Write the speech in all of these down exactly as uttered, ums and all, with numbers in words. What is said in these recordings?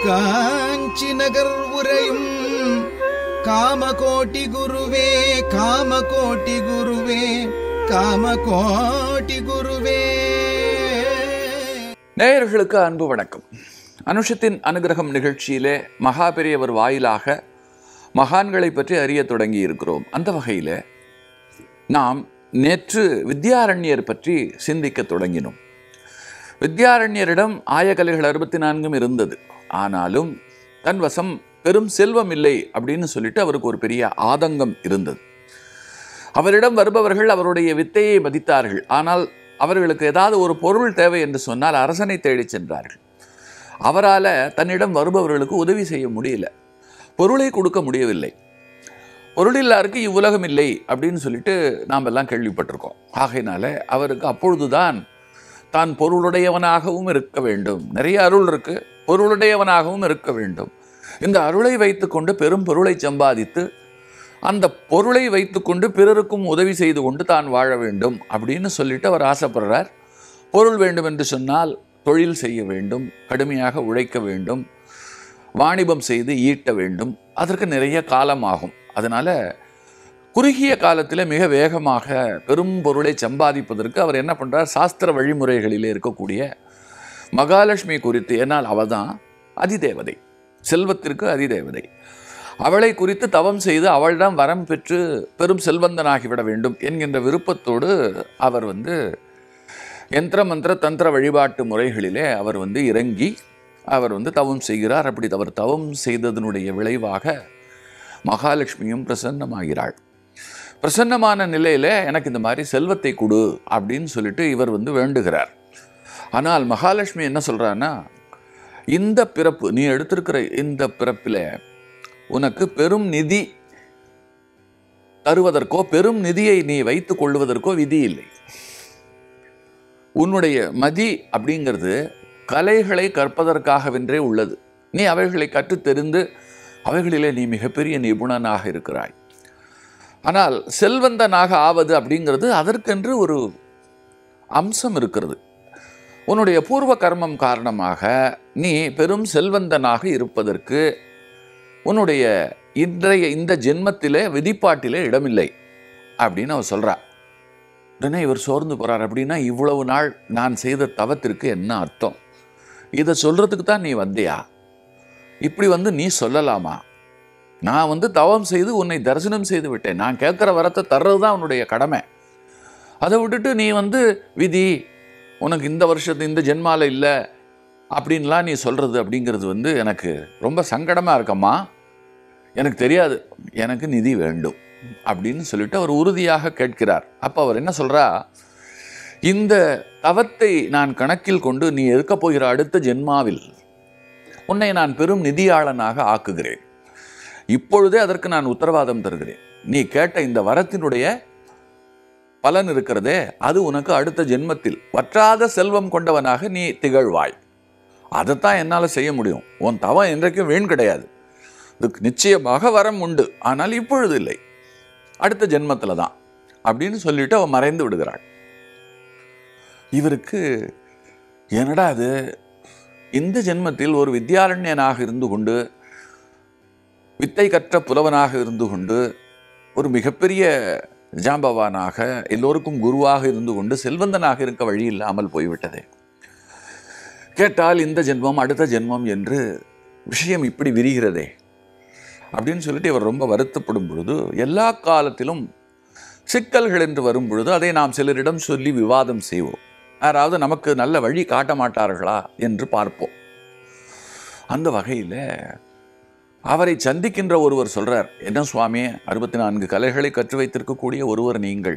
காஞ்சி நகர் உரையும் காமகோட்டி குருவே காமகோட்டி குருவே காமகோட்டி குருவே. நேயர்களுக்கு அன்பு வணக்கம். அனுஷத்தின் அனுகிரகம் நிகழ்ச்சியிலே மகா பெரியவர் வாயிலாக மகான்களை பற்றி அறிய தொடங்கி இருக்கிறோம். அந்த வகையில் நாம் நேற்று வித்யாரண்யர் பற்றி சிந்திக்க தொடங்கினோம். வித்யாரண்யரிடம் ஆயக்கலைகள் அறுபத்தி நான்கும் இருந்தது. ஆனாலும் தன் வசம் பெரும் செல்வம் இல்லை அப்படின்னு சொல்லிட்டு அவருக்கு ஒரு பெரிய ஆதங்கம் இருந்தது. அவரிடம் வருபவர்கள் அவருடைய வித்தையை மதித்தார்கள். ஆனால் அவர்களுக்கு ஏதாவது ஒரு பொருள் தேவை என்று சொன்னால் அரசனை தேடி சென்றார்கள். அவரால் தன்னிடம் வருபவர்களுக்கு உதவி செய்ய முடியல, பொருளை கொடுக்க முடியவில்லை. பொருளில்லாருக்கு இவ்வுலகம் இல்லை அப்படின்னு சொல்லிட்டு நாம் எல்லாம் கேள்விப்பட்டிருக்கோம். ஆகையினால அவருக்கு அப்பொழுதுதான் தான் பொருளுடையவனாகவும் இருக்க வேண்டும், நிறைய அருள் இருக்கு, பொருளுடையவனாகவும் இருக்க வேண்டும், இந்த அருளை வைத்துக்கொண்டு பெரும் பொருளை சம்பாதித்து அந்த பொருளை வைத்துக்கொண்டு பிறருக்கும் உதவி செய்து கொண்டு தான் வாழ வேண்டும் அப்படின்னு சொல்லிட்டு அவர் ஆசைப்படுறார். பொருள் வேண்டும் என்று சொன்னால் தொழில் செய்ய வேண்டும், கடுமையாக உழைக்க வேண்டும், வாணிபம் செய்து ஈட்ட வேண்டும். அதற்கு நிறைய காலம் ஆகும். அதனால் குறுகிய காலத்தில் மிக வேகமாக பெரும் பொருளை சம்பாதிப்பதற்கு அவர் என்ன பண்ணுறார், சாஸ்திர வழிமுறைகளிலே இருக்கக்கூடிய மகாலட்சுமி குறித்து, ஏன்னால் அவள் தான் அதிதேவதை, செல்வத்திற்கு அதிதேவதை, அவளை குறித்து தவம் செய்து அவளிடம் வரம் பெற்று பெரும் செல்வந்தனாகிவிட வேண்டும் என்கின்ற விருப்பத்தோடு அவர் வந்து யந்திர மந்திர தந்திர வழிபாட்டு முறைகளிலே அவர் வந்து இறங்கி அவர் வந்து தவம் செய்கிறார். அப்படி அவர் தவம் செய்ததனுடைய விளைவாக மகாலட்சுமியும் பிரசன்னமாகிறாள். பிரசன்னமான நிலையில் எனக்கு இந்த மாதிரி செல்வத்தை கொடு அப்படின்னு சொல்லிட்டு இவர் வந்து வேண்டுகிறார். ஆனால் மகாலட்சுமி என்ன சொல்கிறான்னா, இந்த பிறப்பு நீ எடுத்திருக்கிற இந்த பிறப்பில் உனக்கு பெரும் நிதி தருவதற்கோ பெரும் நிதியை நீ வைத்து கொள்வதற்கோ விதி இல்லை. உன்னுடைய மதி அப்படிங்கிறது கலைகளை கற்பதற்காகவென்றே உள்ளது. நீ அவைகளை கற்றுத் தெரிந்து அவைகளிலே நீ மிகப்பெரிய நிபுணனாக இருக்கிறாய். ஆனால் செல்வந்தனாக ஆவது அப்படிங்கிறது அதற்கென்று ஒரு அம்சம் இருக்கிறது. உன்னுடைய பூர்வ கர்மம் காரணமாக நீ பெரும் செல்வந்தனாக இருப்பதற்கு உன்னுடைய இன்றைய இந்த ஜென்மத்திலே விதிப்பாட்டிலே இடமில்லை அப்படின்னு அவர் சொல்கிறார். உடனே இவர் சோர்ந்து போகிறார். அப்படின்னா இவ்வளவு நாள் நான் செய்த தவத்திற்கு என்ன அர்த்தம்? இதை சொல்கிறதுக்கு தான் நீ வந்தியா? இப்படி வந்து நீ சொல்லலாமா? நான் வந்து தவம் செய்து உன்னை தரிசனம் செய்து விட்டேன். நான் கேட்குற வரத்தை தர்றது தான் உன்னுடைய கடமை. அதை விட்டுட்டு நீ வந்து விதி உனக்கு இந்த வருஷத்து இந்த ஜென்மாவில் இல்லை அப்படின்லாம் நீ சொல்கிறது அப்படிங்கிறது வந்து எனக்கு ரொம்ப சங்கடமாக இருக்கம்மா. எனக்கு தெரியாது, எனக்கு நிதி வேண்டும் அப்படின்னு சொல்லிட்டு அவர் உறுதியாக கேட்கிறார். அப்போ அவர் என்ன சொல்கிறா, இந்த தவத்தை நான் கணக்கில் கொண்டு நீ இருக்க போகிற அடுத்த ஜென்மாவில் உன்னை நான் பெரும் நிதியாளனாக ஆக்குகிறேன். இப்பொழுதே அதற்கு நான் உத்தரவாதம் தருகிறேன். நீ கேட்ட இந்த வரத்தினுடைய பலன் இருக்கிறதே, அது உனக்கு அடுத்த ஜென்மத்தில் வற்றாத செல்வம் கொண்டவனாக நீ திகழ்வாய். அதைத்தான் என்னால் செய்ய முடியும். உன் தவம் என்றைக்கும் வீண் கிடையாது. இதுக்கு நிச்சயமாக வரம் உண்டு, ஆனால் இப்பொழுது இல்லை, அடுத்த ஜென்மத்தில் தான் அப்படின்னு சொல்லிட்டு அவன் மறைந்து விடுகிறாள். இவருக்கு என்னடா அது, இந்த ஜென்மத்தில் ஒரு வித்யாரண்யனாக இருந்து கொண்டு வித்தை கற்ற புலவனாக இருந்து கொண்டு ஒரு மிகப்பெரிய ஜாம்பவானாக எல்லோருக்கும் குருவாக இருந்து கொண்டு செல்வந்தனாக இருக்க வழி இல்லாமல் போய்விட்டது. கேட்டால் இந்த ஜென்மம் அடுத்த ஜென்மம் என்று விஷயம் இப்படி விரிகிறதே அப்படின்னு சொல்லிட்டு இவர் ரொம்ப வருத்தப்படும் பொழுது, எல்லா காலத்திலும் சிக்கல்கள் என்று வரும் பொழுது அதை நாம் சிலரிடம் சொல்லி விவாதம் செய்வோம். யாராவது நமக்கு நல்ல வழி காட்ட மாட்டார்களா என்று பார்ப்போம். அந்த வகையில் அவரை சந்திக்கின்ற ஒருவர் சொல்கிறார், என்ன சுவாமி, அறுபத்தி நான்கு கலைகளை கற்று வைத்திருக்கக்கூடிய ஒருவர் நீங்கள்,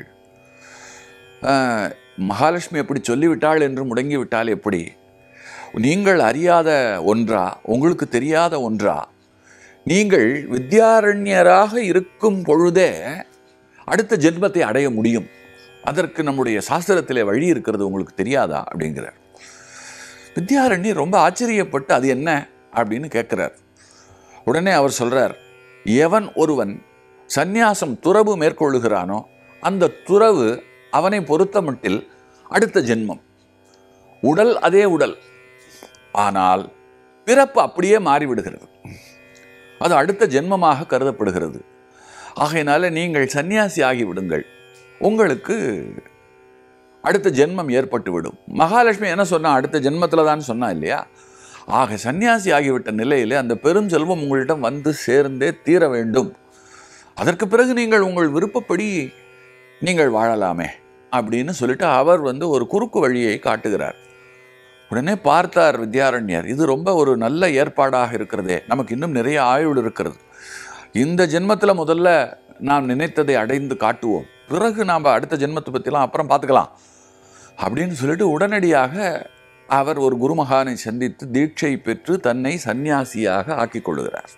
மகாலட்சுமி எப்படி சொல்லிவிட்டாள் என்று முடங்கிவிட்டால் எப்படி? நீங்கள் அறியாத ஒன்றா, உங்களுக்கு தெரியாத ஒன்றா? நீங்கள் வித்யாரண்யராக இருக்கும் பொழுதே அடுத்த ஜென்மத்தை அடைய முடியும். அதற்கு நம்முடைய சாஸ்திரத்திலே வழி இருக்கிறது, உங்களுக்கு தெரியாதா அப்படிங்கிறார். வித்யாரண்யர் ரொம்ப ஆச்சரியப்பட்டு அது என்ன அப்படின்னு கேட்குறார். உடனே அவர் சொல்கிறார், எவன் ஒருவன் சந்நியாசம் துறவு மேற்கொள்ளுகிறானோ அந்த துறவு அவனை பொறுத்தமட்டில் அடுத்த ஜென்மம். உடல் அதே உடல், ஆனால் பிறப்பு அப்படியே மாறிவிடுகிறது. அது அடுத்த ஜென்மமாக கருதப்படுகிறது. ஆகையினால நீங்கள் சன்னியாசி ஆகிவிடுங்கள், உங்களுக்கு அடுத்த ஜென்மம் ஏற்பட்டுவிடும். மகாலட்சுமி என்ன சொன்னா? அடுத்த ஜென்மத்தில் தான் சொன்னா இல்லையா? ஆக சன்னியாசி ஆகிவிட்ட நிலையிலே அந்த பெரும் செல்வம் உங்களிடம் வந்து சேர்ந்தே தீர வேண்டும். அதற்கு பிறகு நீங்கள் உங்கள் விருப்பப்படி நீங்கள் வாழலாமே அப்படின்னு சொல்லிட்டு அவர் வந்து ஒரு குறுக்கு வழியை காட்டுகிறார். உடனே பார்த்தார் வித்யாரண்யர், இது ரொம்ப ஒரு நல்ல ஏற்பாடாக இருக்கிறதே, நமக்கு இன்னும் நிறைய ஆயுள் இருக்கிறது, இந்த ஜென்மத்தில் முதல்ல நாம் நினைத்ததை அடைந்து காட்டுவோம், பிறகு நாம் அடுத்த ஜென்மத்தை பற்றிலாம் அப்புறம் பார்த்துக்கலாம் அப்படின்னு சொல்லிட்டு உடனடியாக அவர் ஒரு குருமகானை சந்தித்து தீட்சை பெற்று தன்னை சன்னியாசியாக ஆக்கிக் கொள்கிறார்.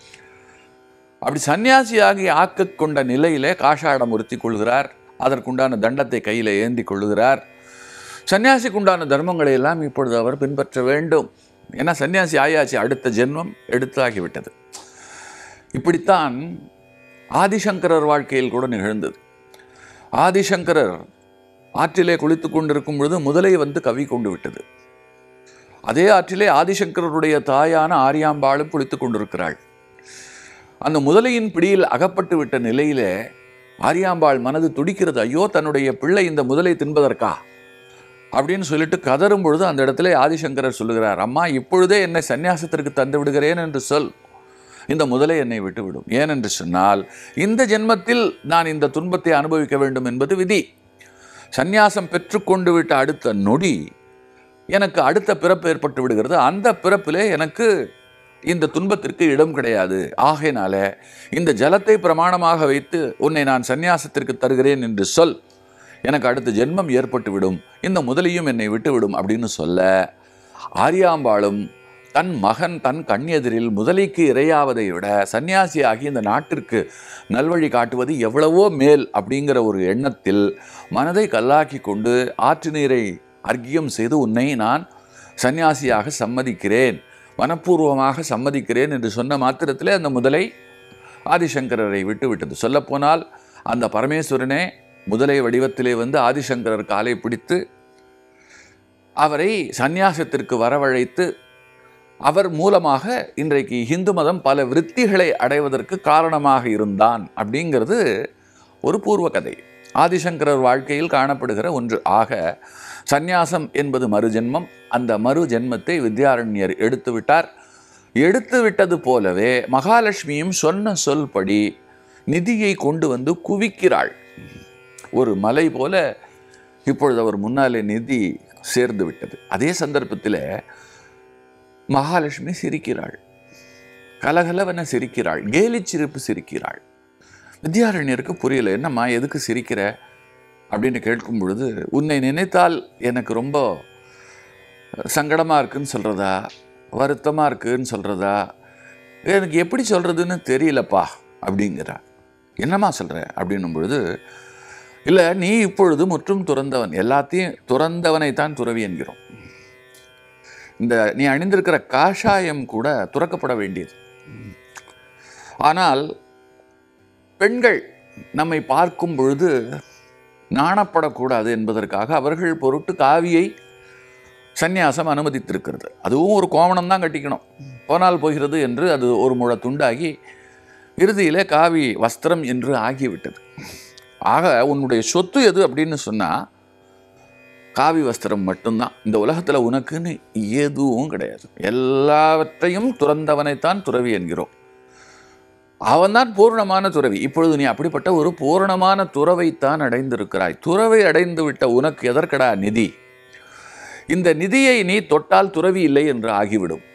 அப்படி சன்னியாசியாகி ஆக்க கொண்ட நிலையிலே காஷாடம் உறுத்தி கொள்கிறார். அதற்குண்டான தண்டத்தை கையில் ஏந்தி கொள்ளுகிறார். சன்னியாசிக்குண்டான தர்மங்களை எல்லாம் இப்பொழுது அவர் பின்பற்ற வேண்டும். ஏன்னா சன்னியாசி ஆயாச்சு, அடுத்த ஜென்மம் எடுத்தாகிவிட்டது. இப்படித்தான் ஆதிசங்கரர் வாழ்க்கையில் கூட நிகழ்ந்தது. ஆதிசங்கரர் ஆற்றிலே குளித்து கொண்டிருக்கும் பொழுது முதலை வந்து கவி கொண்டு விட்டது. அதே ஆற்றிலே ஆதிசங்கரருடைய தாயான ஆரியாம்பாளும் குளித்து கொண்டிருக்கிறாள். அந்த முதலையின் பிடியில் அகப்பட்டு விட்ட நிலையிலே ஆரியாம்பாள் மனது துடிக்கிறது. ஐயோ, தன்னுடைய பிள்ளை இந்த முதலை தின்பதற்கா அப்படின்னு சொல்லிட்டு கதரும் பொழுது அந்த இடத்துல ஆதிசங்கரர் சொல்லுகிறார், அம்மா இப்பொழுதே என்னை சன்னியாசத்திற்கு தந்து விடுகிறேன் என்று சொல், இந்த முதலை என்னை விட்டுவிடும். ஏனென்று சொன்னால் இந்த ஜென்மத்தில் நான் இந்த துன்பத்தை அனுபவிக்க வேண்டும் என்பது விதி. சந்நியாசம் பெற்றுக்கொண்டு விட்ட அடுத்த நொடி எனக்கு அடுத்த பிறப்பு ஏற்பட்டு விடுகிறது. அந்த பிறப்பிலே எனக்கு இந்த துன்பத்திற்கு இடம் கிடையாது. ஆகையினால இந்த ஜலத்தை பிரமாணமாக வைத்து உன்னை நான் சந்நியாசத்திற்கு தருகிறேன் என்று சொல், எனக்கு அடுத்த ஜென்மம் ஏற்பட்டுவிடும், இந்த முதலையும் என்னை விட்டுவிடும் அப்படின்னு சொல்ல, ஆரியாம்பாளும் தன் மகன் தன் கண்ணெதிரில் முதலைக்கு இரையாவதை விட சன்னியாசியாகி இந்த நாட்டிற்கு நல்வழி காட்டுவது எவ்வளவோ மேல் அப்படிங்கிற ஒரு எண்ணத்தில் மனதை கல்லாக்கி கொண்டு ஆற்று நீரை அர்க்கியம் செய்து உன்னை நான் சன்னியாசியாக சம்மதிக்கிறேன், மனப்பூர்வமாக சம்மதிக்கிறேன் என்று சொன்ன மாத்திரத்திலே அந்த முதலை ஆதிசங்கரரை விட்டு விட்டது. சொல்லப்போனால் அந்த பரமேஸ்வரனே முதலை வடிவத்திலே வந்து ஆதிசங்கரர் காலை பிடித்து அவரை சந்நியாசத்திற்கு வரவழைத்து அவர் மூலமாக இன்றைக்கு இந்து மதம் பல விருத்திகளை அடைவதற்கு காரணமாக இருந்தான் அப்படிங்கிறது ஒரு பூர்வ கதை, ஆதிசங்கரர் வாழ்க்கையில் காணப்படுகிற ஒன்று. ஆக சந்நியாசம் என்பது மறுஜென்மம். அந்த மறு ஜென்மத்தை வித்யாரண்யர் எடுத்து விட்டார். எடுத்து விட்டது போலவே மகாலட்சுமியும் சொன்ன சொல்படி நிதியை கொண்டு வந்து குவிக்கிறாள். ஒரு மலை போல இப்பொழுது அவர் முன்னாலே நிதி சேர்ந்து விட்டது. அதே சந்தர்ப்பத்தில் மகாலட்சுமி சிரிக்கிறாள், கலகலவென சிரிக்கிறாள், கேலி சிரிப்பு சிரிக்கிறாள். வித்யாரண்யருக்கு புரியல, என்னம்மா எதுக்கு சிரிக்கிற அப்படின்னு கேட்கும் பொழுது, உன்னை நினைத்தால் எனக்கு ரொம்ப சங்கடமாக இருக்குன்னு சொல்கிறதா, வருத்தமாக இருக்குன்னு சொல்கிறதா, எனக்கு எப்படி சொல்கிறதுன்னு தெரியலப்பா அப்படிங்கிறா. என்னம்மா சொல்கிற அப்படின்னும் பொழுது, இல்லை நீ இப்பொழுது முற்றும் துறந்தவன், எல்லாத்தையும் துறந்தவனைத்தான் துறவி என்கிறோம். இந்த நீ அணிந்திருக்கிற காஷாயம் கூட துறக்கப்பட வேண்டியது. ஆனால் பெண்கள் நம்மை பார்க்கும் பொழுது நாணப்படக்கூடாது என்பதற்காக அவர்கள் பொருட்டு காவியை சந்நியாசம் அனுமதித்திருக்கிறது. அதுவும் ஒரு கோவணம் தான் கட்டிக்கணும், போனால் போகிறது என்று அது ஒரு முழ துண்டாகி இறுதியிலே காவி வஸ்திரம் என்று ஆகிவிட்டது. ஆக உன்னுடைய சொத்து எது அப்படின்னு சொன்னால் காவி வஸ்திரம் மட்டும்தான். இந்த உலகத்தில் உனக்குன்னு எதுவும் கிடையாது, எல்லாவற்றையும் துறந்தவனைத்தான் துறவி என்கிறோம். அவன்தான் பூரணமான துறவி. இப்பொழுது நீ அப்படிப்பட்ட ஒரு பூரணமான துறவைத்தான் அடைந்திருக்கிறாய். துறவை அடைந்து விட்ட உனக்கு எதற்கடா நிதி? இந்த நிதியை நீ தொட்டால் துறவி இல்லை என்று ஆகிவிடும்.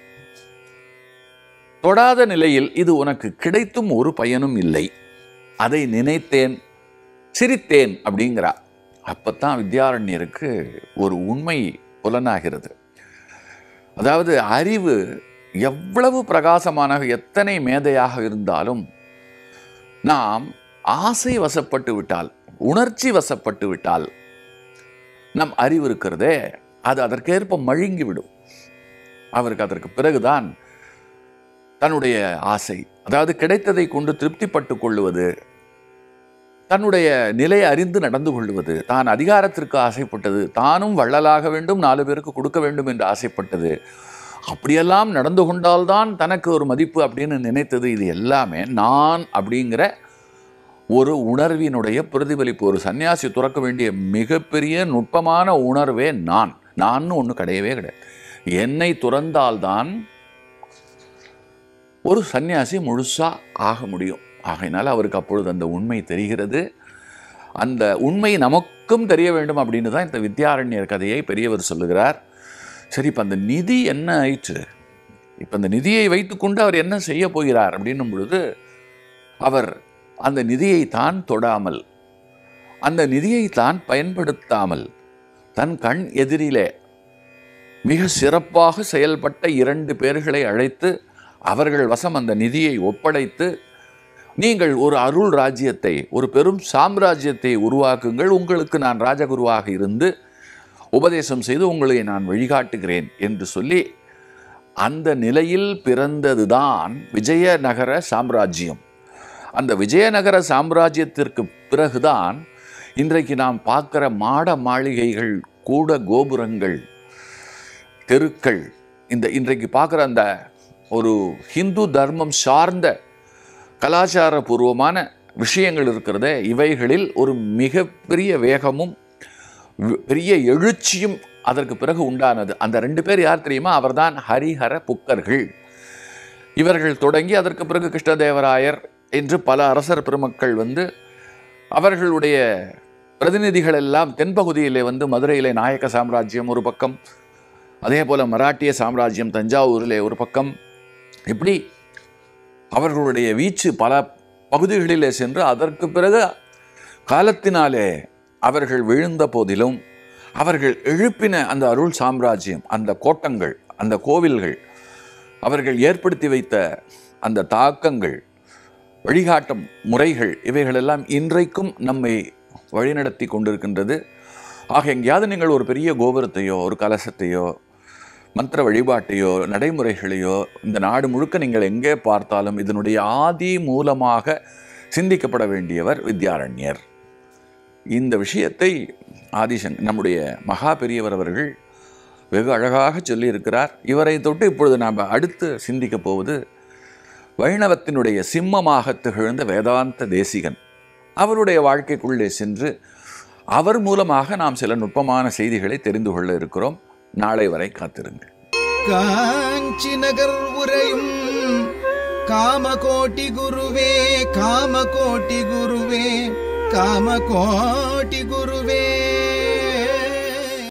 தொடாத நிலையில் இது உனக்கு கிடைத்தும் ஒரு பயனும் இல்லை. அதை நினைத்தேன், சிரித்தேன் அப்படிங்கிறா. அப்பத்தான் வித்யாரண்யருக்கு ஒரு உண்மை புலனாகிறது. அதாவது அறிவு எவ்வளவு பிரகாசமான எத்தனை மேதையாக இருந்தாலும் நாம் ஆசை வசப்பட்டு விட்டால், உணர்ச்சி வசப்பட்டு விட்டால், நம் அறிவு இருக்கிறதே அது அதற்கேற்ப மழுங்கிவிடும். அவருக்கு அதற்கு பிறகுதான் தன்னுடைய ஆசை, அதாவது கிடைத்ததை கொண்டு திருப்திப்பட்டு கொள்ளுவது, தன்னுடைய நிலையை அறிந்து நடந்து கொள்வது, தான் அதிகாரத்திற்கு ஆசைப்பட்டது, தானும் வள்ளலாக வேண்டும், நாலு பேருக்கு கொடுக்க வேண்டும் என்று ஆசைப்பட்டது, அப்படியெல்லாம் நடந்து கொண்டால்தான் தனக்கு ஒரு மதிப்பு அப்படின்னு நினைத்தது. இது எல்லாமே நான் அப்படிங்கிற ஒரு உணர்வினுடைய பிரதிபலிப்பு. ஒரு சன்னியாசி துறக்க வேண்டிய மிகப்பெரிய நுட்பமான உணர்வே நான். நான் ஒன்று கிடையவே கிடையாது. என்னை துறந்தால்தான் ஒரு சன்னியாசி முழுசா ஆக முடியும். ஆகையினால அவருக்கு அப்பொழுது அந்த உண்மை தெரிகிறது. அந்த உண்மை நமக்கும் தெரிய வேண்டும் அப்படின்னு தான் இந்த வித்யாரண்யர் கதையை பெரியவர் சொல்லுகிறார். சரி, இப்போ அந்த நிதி என்ன ஆயிற்று? இப்போ அந்த நிதியை வைத்துக்கொண்டு அவர் என்ன செய்ய போகிறார் அப்படின்னும் பொழுது, அவர் அந்த நிதியை தான் தொடாமல், அந்த நிதியை தான் பயன்படுத்தாமல், தன் கண் எதிரிலே மிக சிறப்பாக செயல்பட்ட இரண்டு பேர்களை அழைத்து அவர்கள் வசம் அந்த நிதியை ஒப்படைத்து, நீங்கள் ஒரு அருள் ராஜ்யத்தை, ஒரு பெரும் சாம்ராஜ்யத்தை உருவாக்குங்கள், உங்களுக்கு நான் ராஜகுருவாக இருந்து உபதேசம் செய்து உங்களை நான் வழிகாட்டுகிறேன் என்று சொல்லி, அந்த நிலையில் பிறந்ததுதான் விஜயநகர சாம்ராஜ்யம். அந்த விஜயநகர சாம்ராஜ்யத்திற்கு பிறகுதான் இன்றைக்கு நாம் பார்க்குற மாட மாளிகைகள், கூட கோபுரங்கள், தெருக்கள், இந்த இன்றைக்கு பார்க்குற அந்த ஒரு ஹிந்து தர்மம் சார்ந்த கலாச்சாரபூர்வமான விஷயங்கள் இருக்கிறதே, இவைகளில் ஒரு மிகப்பெரிய வேகமும் பெரிய எழுச்சியும் அதற்கு பிறகு உண்டானது. அந்த ரெண்டு பேர் யார் தெரியுமா? அவர்தான் ஹரிஹர புக்கர்கள். இவர்கள் தொடங்கி அதற்கு பிறகு கிருஷ்ணதேவராயர் என்று பல அரசர் பெருமக்கள் வந்து அவர்களுடைய பிரதிநிதிகள் எல்லாம் தென்பகுதியிலே வந்து மதுரையிலே நாயக்க சாம்ராஜ்யம் ஒரு பக்கம், அதே போல் மராட்டிய சாம்ராஜ்யம் தஞ்சாவூரிலே ஒரு பக்கம், இப்படி அவர்களுடைய வீச்சு பல பகுதிகளிலே சென்று அதற்கு பிறகு காலத்தினாலே அவர்கள் விழுந்த போதிலும் அவர்கள் எழுப்பின அந்த அருள் சாம்ராஜ்யம், அந்த கோட்டங்கள், அந்த கோவில்கள், அவர்கள் ஏற்படுத்தி வைத்த அந்த தாக்கங்கள், வழிகாட்டும் முறைகள், இவைகளெல்லாம் இன்றைக்கும் நம்மை வழிநடத்தி கொண்டிருக்கின்றது. ஆக எங்கேயாவது நீங்கள் ஒரு பெரிய கோபுரத்தையோ ஒரு கலசத்தையோ மந்திர வழிபாட்டையோ நடைமுறைகளையோ இந்த நாடு முழுக்க நீங்கள் எங்கே பார்த்தாலும் இதனுடைய ஆதி மூலமாக சிந்திக்கப்பட வேண்டியவர் வித்யாரண்யர். இந்த விஷயத்தை ஆதிசன் நம்முடைய மகா பெரியவர் அவர்கள் வெகு அழகாக சொல்லியிருக்கிறார். இவரை தொட்டு இப்பொழுது நாம் அடுத்து சிந்திக்கப் போவது வைணவத்தினுடைய சிம்மமாக திகழ்ந்த வேதாந்த தேசிகன். அவருடைய வாழ்க்கைக்குள்ளே சென்று அவர் மூலமாக நாம் சில நுட்பமான செய்திகளை தெரிந்து கொள்ள இருக்கிறோம். நாளை வரை காத்திருங்கள். காஞ்சி நகர் உரையும் காமகோட்டி குருவே, காமகோட்டி குருவே, காமகோட்டி குருவே.